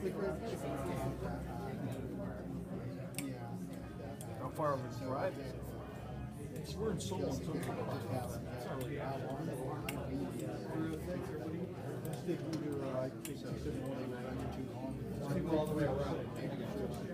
How far of a drive is it? It's we're in Seoul, so it's not really that long. Stick either, I think, 192 long. People all the way around.